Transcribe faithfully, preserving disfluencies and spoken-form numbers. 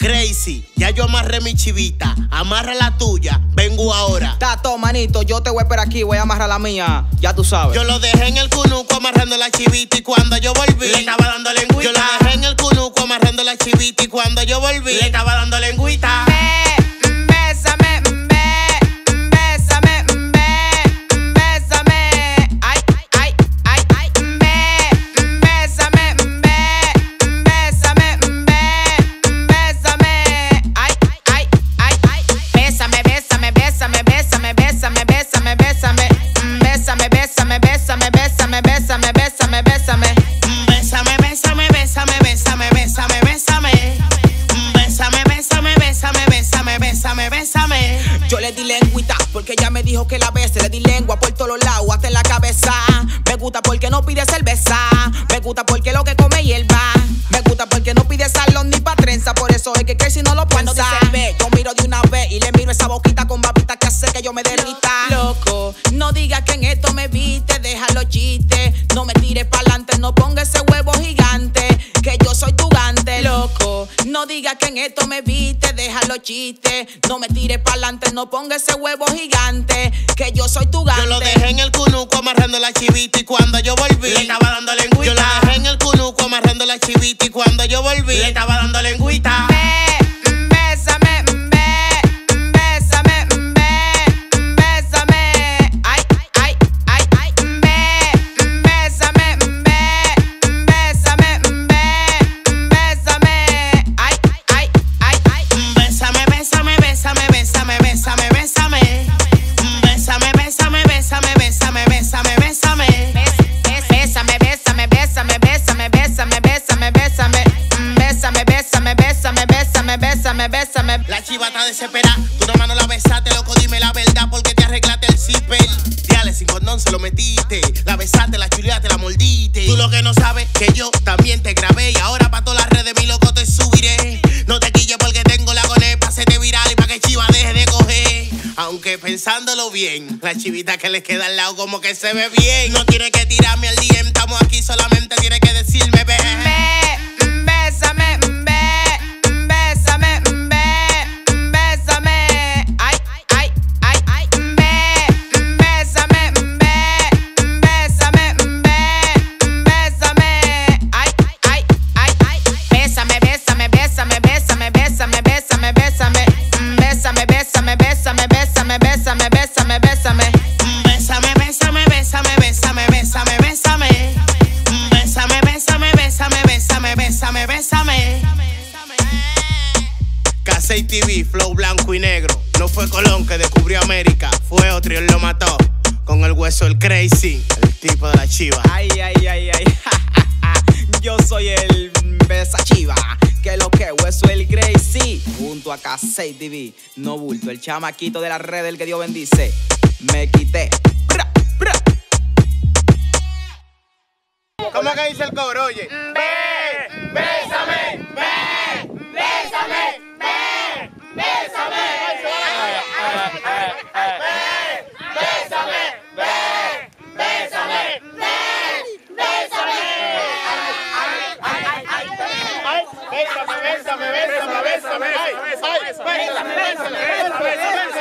Crazy, ya yo amarré mi chivita. Amarra la tuya, vengo ahora. Tato, manito, yo te voy a esperar aquí. Voy a amarrar la mía, ya tú sabes. Yo lo dejé en el cunuco amarrando la chivita. Y cuando yo volví, le estaba dando lengüita. Yo lo dejé en el cunuco amarrando la chivita. Y cuando yo volví, le estaba dando lengüita. Bésame, bésame, bésame. Ay, ay, ay, ay. Bésame, bésame, bésame. Ay, ay, ay, ay. Bésame, bésame, bésame, bésame, bésame, bésame, bésame. Bésame, bésame, bésame, bésame, bésame, bésame, bésame. Bésame, bésame, bésame, bésame, bésame, bésame. Bésame, bésame, bésame, bésame, bésame, bésame. Yo le di lengüita porque ella me dijo que la bese. Le di lengua por todos los lados hasta en la cabeza. Me gusta porque no pide cerveza. Me gusta porque lo que come hierba. Me gusta porque no pide salón ni pa' trenza. Por eso es que Crazy no lo piensa. Cuando dice ve, yo miro de una vez y le miro esa boquita con babita que hace que yo me derrita. Loco, no digas que en esto me viste. Deja los chistes, no me tires pa'lante. No ponga ese huevo gigante, que yo soy tu gante. Loco, no digas que en esto me viste. Deja los chistes, no me tires pa'lante. No ponga ese huevo gigante, que yo soy tu gante. Yo lo dejé en el cunuco amarrando la chivita. Y cuando yo volví, le estaba dando lengüita. Yo lo dejé en el cunuco amarrando la chivita. Y cuando yo volví, le estaba dando lengüita. Bésame, bésame, bésame. Ay, ay, ay, ay. Bésame, bésame, bésame. Ay, ay, ay, ay. Bésame, bésame, bésame, bésame, bésame, bésame. Bésame, bésame, bésame, bésame, bésame, bésame. Bésame, bésame, bésame, bésame, bésame, bésame, bésame. Bésame, bésame, bésame, bésame, bésame, bésame. La chiva está desesperada, tú nomás no la besaste, loco, dime la verdad, porque te arreglaste el zipper. Diale, sin condón se lo metiste, la besaste, la chuleaste, la mordiste. Tú lo que no sabes, que yo también te grabé, y ahora pa' todas las redes, mi loco, te subiré. No te quilles porque tengo la conepa, hacete viral y pa' que chiva deje de coger. Aunque pensándolo bien, la chivita que le queda al lado como que se ve bien. No tiene que tirarme al D M, estamos aquí, solamente tiene que decirme, ve. Bésame, bésame, bésame. Ay, ay, ay, ay. Bésame, bésame, bésame. Ay, ay, ay, ay. Bésame, bésame, bésame, bésame, bésame, bésame, bésame. Bésame, bésame, bésame, bésame, bésame, bésame, bésame. Bésame, bésame, bésame, bésame, bésame, bésame. Bésame, bésame, bésame, bésame, bésame, bésame. K seis T V, flow blanco y negro. No fue Colón que descubrió América, fue otro y él lo mató. Con el hueso el Crazy, el tipo de la chiva. Ay, ay, ay, ay. Yo soy el Besa Chiva, que lo que hueso el Crazy. Junto a K seis T V, no bulto, el chamaquito de la red, el que Dios bendice. Me quité. Bra, bra. ¿Cómo que dice el coro, oye? Ve, bésame, ve, bésame, ve, bésame. Bésame, ve, bésame, ve, bésame. Bésame, bésame, bésame, bésame, bésame. Bésame, bésame, bésame.